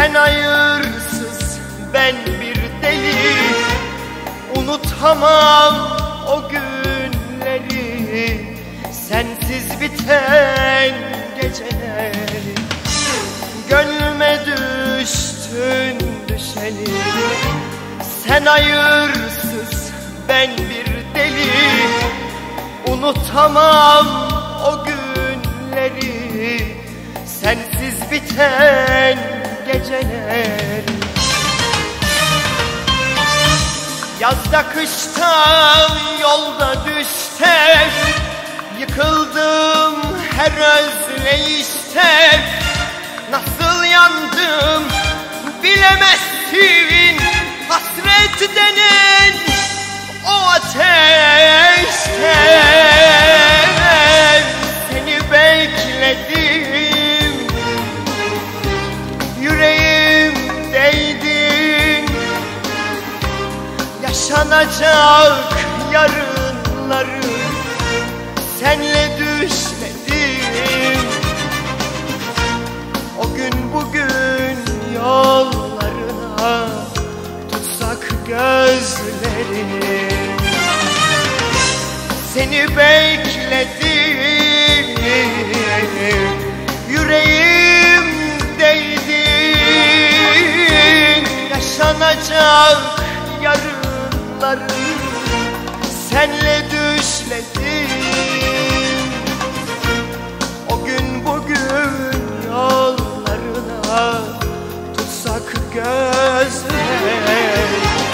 Sen hayırsız, ben bir deli. Unutamam o günleri, sensiz biten geceleri. Gönlüme düştün düşeli. Sen hayırsız, ben bir deli. Unutamam o günleri, sensiz biten geceler. Yazda kışta yolda düşte, yıkıldım her özleyişte. Nasıl yandım bilemezsin, hasret denen o ateşte. Seni bekledim, yüreğimdeydin. Yaşanacak yarınları senle düşledim. O gün bugün yollarına tutsak gözlerini. Seni bekledim, yüreğimdeydin. Yaşanacak yarınları senle düşledim. O gün bugün yollarına tutsak gözler.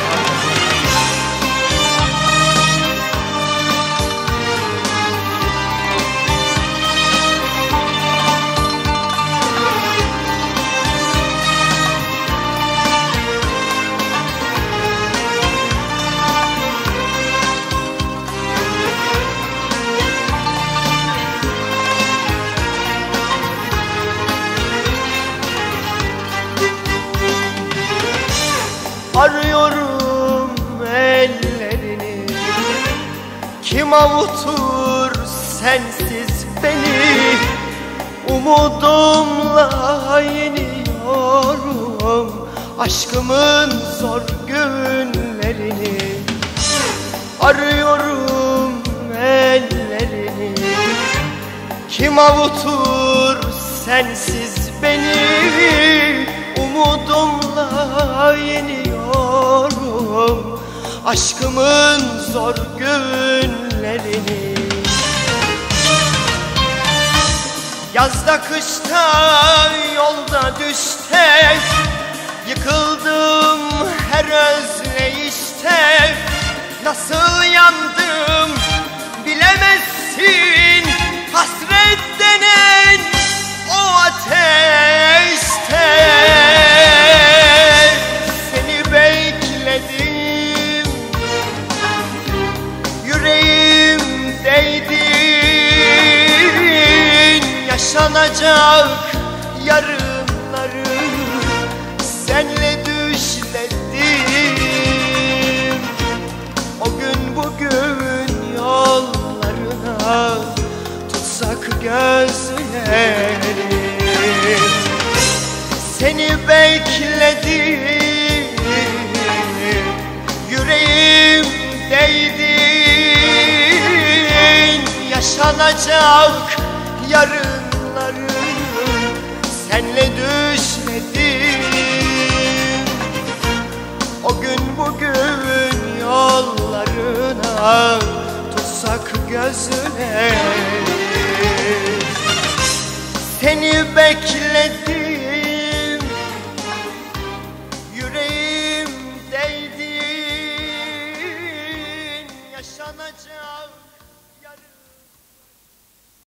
Arıyorum ellerini, kim avutur sensiz beni. Umudumla yeniyorum aşkımın zor günlerini. Arıyorum ellerini, kim avutur sensiz beni. Umudumla yeniyorum aşkımın zor günlerini. Yazda kışta yolda düşte, yıkıldım her özleyişte. Nasıl yandım bilemezsin, hasret denen o ateşte. Seni bekledim, yüreğimdeydin. Yaşanacak yarınları senle düşledim. O gün bugün yollarına tutsak gözlerim. Seni bekledim, yüreğimdeydin. Yaşanacak yarınları senle düşledim. O gün bugün yollarına tutsak gözlerim. Seni bekledim,